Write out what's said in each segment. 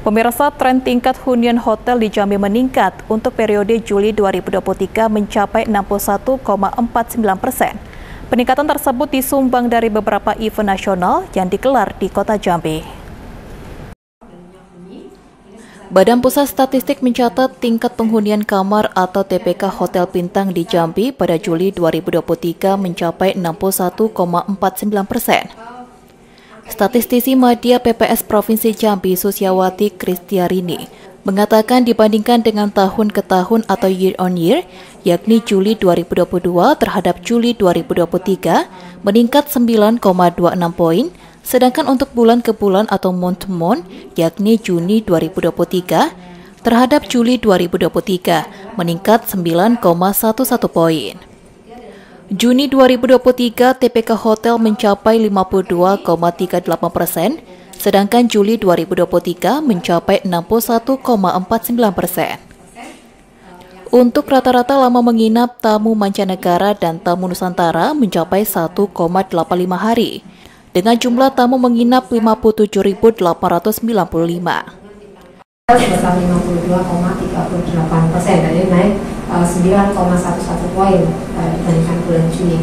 Pemirsa, tren tingkat hunian hotel di Jambi meningkat untuk periode Juli 2023 mencapai 61,49%. Peningkatan tersebut disumbang dari beberapa event nasional yang digelar di Kota Jambi. Badan Pusat Statistik mencatat tingkat penghunian kamar atau TPK Hotel Bintang di Jambi pada Juli 2023 mencapai 61,49%. Statistisi Media PPS Provinsi Jambi Susiawati Kristiarini mengatakan dibandingkan dengan tahun ke tahun atau year on year, yakni Juli 2022 terhadap Juli 2023 meningkat 9,26 poin, sedangkan untuk bulan ke bulan atau month to month, yakni Juni 2023 terhadap Juli 2023 meningkat 9,11 poin. Juni 2023, TPK Hotel mencapai 52,38%, sedangkan Juli 2023 mencapai 61,49%. Untuk rata-rata lama menginap tamu mancanegara dan tamu Nusantara mencapai 1,85 hari, dengan jumlah tamu menginap 57.895. Sebesar 52,38%, jadi naik 9,11 poin dibandingkan bulan Juni.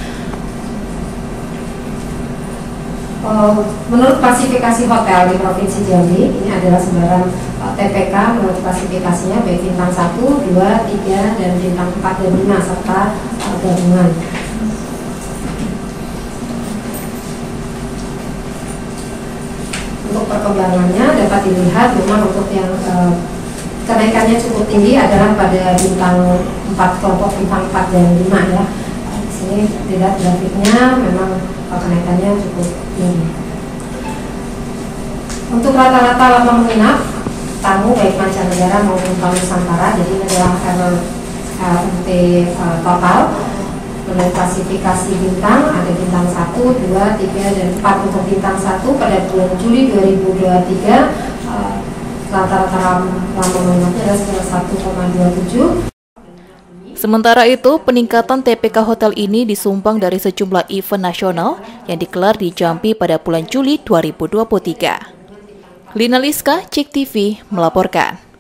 Menurut klasifikasi hotel di Provinsi Jambi, ini adalah sebaran TPK menurut klasifikasinya baik bintang 1, 2, 3, dan bintang 4 dan 5 serta gabungan. Untuk perkembangannya dapat dilihat memang untuk yang kenaikannya cukup tinggi adalah pada bintang 4, kelompok bintang 4 dan 5 ya. Di sini dilihat grafiknya memang kenaikannya cukup tinggi. Untuk rata-rata lama menginap tamu baik mancanegara maupun tamu Nusantara, jadi ini adalah RT total. Menurut klasifikasi bintang, ada bintang 1, 2, 3, dan 4 untuk bintang 1 pada bulan Juli 2023 rata-rata lama menginapnya adalah 1,27. Sementara itu, peningkatan TPK hotel ini disumbang dari sejumlah event nasional yang digelar di Jambi pada bulan Juli 2023. Lina Liska, CIK TV, melaporkan.